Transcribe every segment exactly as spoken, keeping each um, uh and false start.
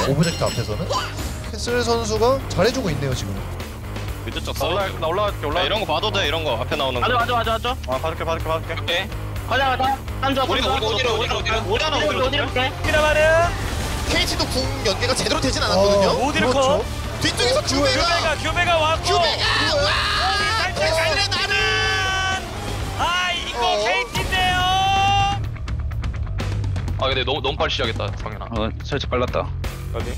오브젝트 앞에서는 캔슬 선수가 잘해주고 있네요 지금. 미드 쪽 나 써. 올라 나 올라갈게 올라. 야, 이런 거 봐도 돼. 이런 거 앞에 나오는 거. 맞아 맞아 맞아 맞아. 아 받을게 받을게 받을게. 오케이. 가자 가자. 한조 우리가 우리가 어디로 어디로 어디로 오잖아 어디로 어디로. 어디로 갈게. 피라마는 케이티도 궁 연계가 제대로 되진 않았거든요. 어, 오디르 그렇죠. 컷. 뒤쪽에서 규베가 규베가 규베가 왔고. 규베가 와! 살짝 갈래 나는. 아 이거 어. 케이티인데요. 아 근데 너무 너무 빨리 시작했다 성현아. 어 살짝 빨랐다. 어디?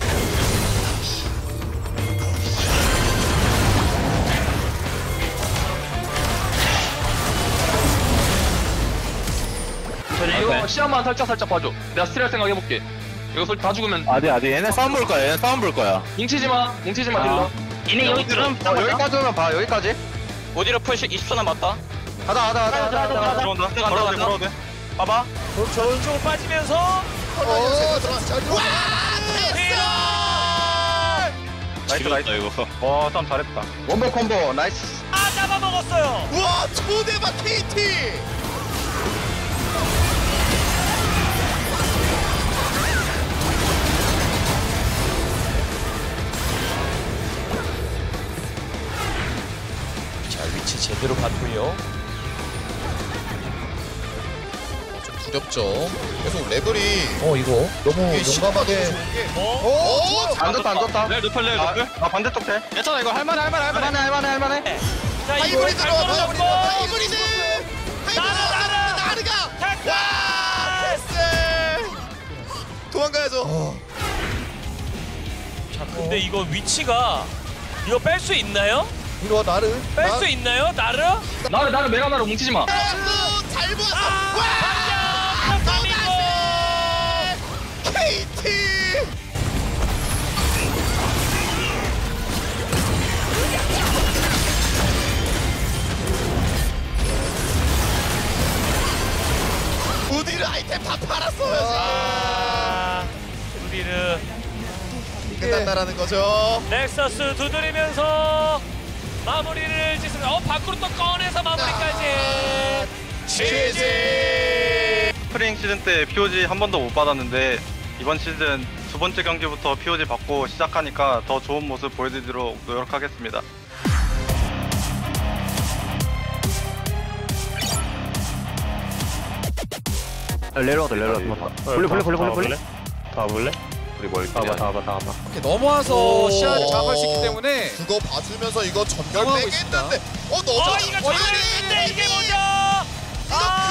자, 이거 시야만 살짝 살짝 봐줘. 내가 스트레스 생각해볼게. 이거 솔직히 다 죽으면 아디 아디 얘네 싸움 볼 거야. 얘네 싸움 볼 거야. 뭉치지마 뭉치지마 아. 딜러. 얘네 여기 들어오면 어, 여기까지 오면 봐. 여기까지. 어디로 푸시 이십 초 남았다. 가자 가자 가자 가자 가자. 들어온다. 걸어도 돼 걸어도 돼. 봐봐. 그렇죠. 왼쪽으로 빠지면서. 어, 들어왔어. 잘 들어왔어. 나이스 나이스. 이거. 와 싸움 잘했다. 원볼 콤보 나이스. 아 잡아먹었어요. 우와, 초대박 케이티. 자 위치 제대로 봤고요. 좀 두렵죠. 계속 레벨이 어 이거 너무 이게 용감하게. 좋은 게 어? 오, 안 좋다 안 좋다. 네 노플 네 아, 노플. 아 반대쪽 돼. 괜찮아 이거 할만해 할만해 할만해. 할만해 할만해 할만해. 자 이거 하이브리드 잘 들어와. 떨어졌고. 하이브리드. 하이브리드. 나르, 나르. 나르가. 택배. 와, 패스. 도망가야죠. 어, 자 근데 이거 위치가 이거 뺄 수 있나요? 이리 와 나를. 뺄 수 있나요? 나르? 나를 나를 메가 나를 뭉치지마. 들어왔고 잘 보았어. 아, 와! 방금! 케이티. 우디르 아이템 다 팔았어요. 아, 우리를 끝난다라는 거죠. 넥서스 두드리면서 마무리를 짓습니다. 어 밖으로 또 꺼내서 마무리까지. 지지. 스프링 시즌 때 피오지 한 번도 못 받았는데 이번 시즌 두 번째 경기부터 피오지 받고 시작하니까 더 좋은 모습 보여드리도록 노력하겠습니다. 레로드 레로드 볼래 볼래 볼래 볼래 볼래 다 볼래? 우리 뭘 다봐 다봐 다봐 이렇게 넘어와서 시야를 장악할 수 있기 때문에 그거 봐주면서 이거 전멸 당황하고 빼겠는데. 어, 너 어 이거 전멸했는데 이게 뭐죠? 아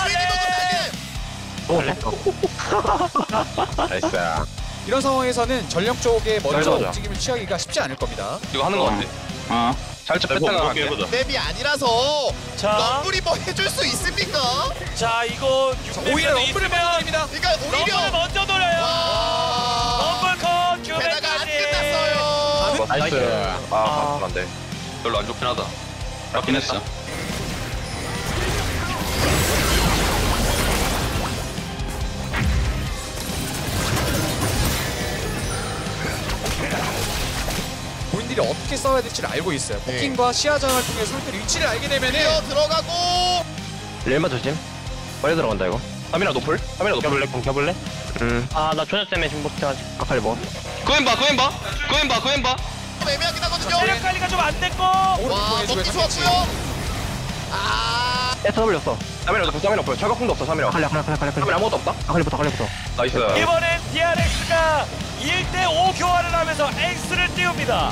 네. 나이스. 이런 상황에서는 전력 쪽에 먼저 맞아. 움직임을 취하기가 쉽지 않을 겁니다. 이거 하는 거 같아. 어 살짝 해보- 뺐다가 해보게 할게. 해보자. 맵이 아니라서 자, 럼블이 뭐 해줄 수 있습니까? 자 이거 오히려 럼블을 있으면 받아들입니다. 그러니까 럼블을 오히려 먼저 노려요. 와. 럼블 컷 게다가 안 규베까지. 끝났어요. 나이스. 아 맞으면 안 돼. 별로 안 좋긴 하다. 맞긴 했어. 본인들이 어떻게 싸워야 될지를 알고 있어요. 네. 포킹과 시야장을 통해 솔들이 위치를 알게 되면은 뛰어 들어가고. 렐마 조심 빨리 들어간다 이거 카미라 노플? 카미라 노플. 켜볼래 공 켜볼래? 음 아나 조녀 때문에 지금 못해가지고. 아칼리 뭐 그엔 봐 그엔 봐 그엔 봐 그엔 봐. 애매하긴 하거든요. 체력 관리가 좀 안 됐고. 오른쪽 와, 보내주고요. 먹기 상대치. 좋았고요. 아, 에터 돌렸어 카미라 노플 카미라 노플. 철거풍도 없어 카미라. 아칼리 아칼리 아칼리 아칼리 카미라 아무것도 없다. 아칼리부터 아칼리부터 나이스. 이번엔 디알엑스가 일 대 오 교환을 하면서 에이스를 띄웁니다.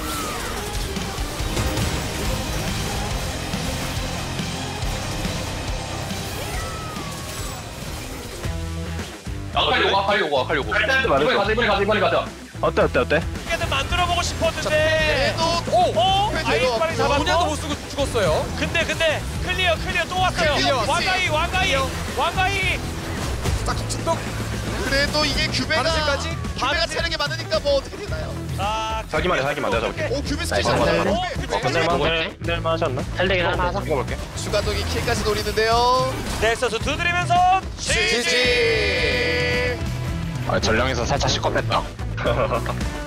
아칼리 오고 아칼리 오고 아칼리 오고. 이번에 가자 이번에 가자 이번에 가자. 어때 어때 어때? 어떻게든 만들어보고 싶었는데. 그래도 오! 오! 왜 아이스발이 제대로 혼자도 못 잡았고. 쓰고 죽었어요. 근데 근데 클리어 클리어 또 왔어요. 클리어 왔지. 왕가이 왕가이 왕가이. 딱 중독 그래도 이게 규베가 바느질까지? 규베가 바느질. 체력이 많으니까 뭐 어떻게 되나요? 아 자기만 해 자기만 내가 잡을게. 오, 규베 스킬 나이스. 잡았어. 오, 규베까지. 오늘 오늘 하지 않나? 잘 되긴 하네. 찍어볼게. 추가적인 킬까지 노리는데요. 넥서스 두드리면서 지지. 아 전령에서 살짝 시겁했다.